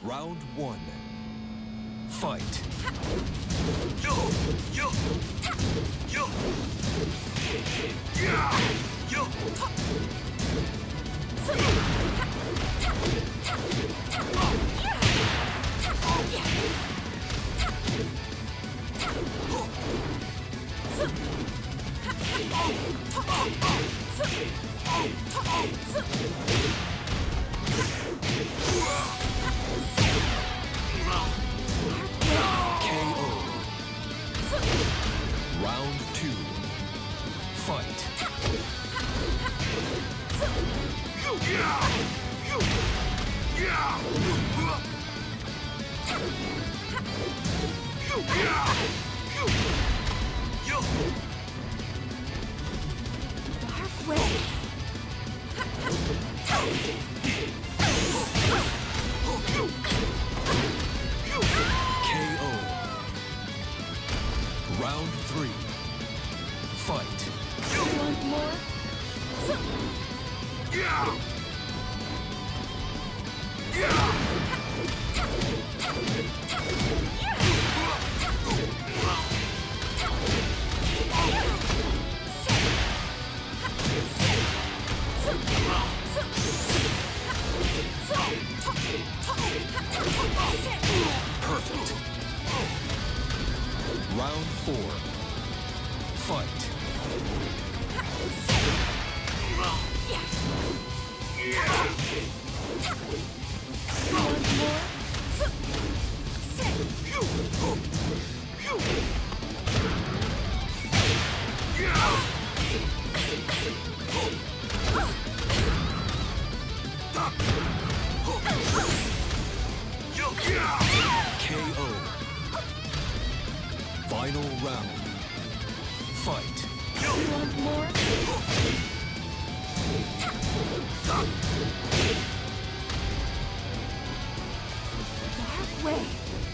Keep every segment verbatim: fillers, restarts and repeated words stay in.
Round one. Fight. Yo! Yo! Yo! Yeah! Yo! Round two. Fight. Dark way. K O. Round three. Fight. You want more? Yeah! Yeah! Perfect. Round four. Fight. You want more? K O. Final round. Fight. You want more? Dark way.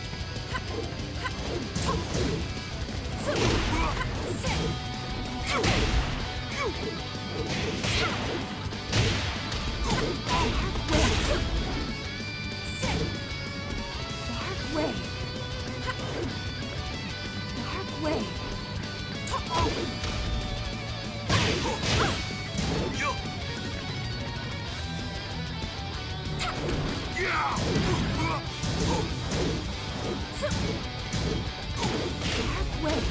Dark way. Dark way. Dark way.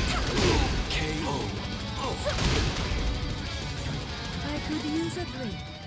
K O. I could use a drink.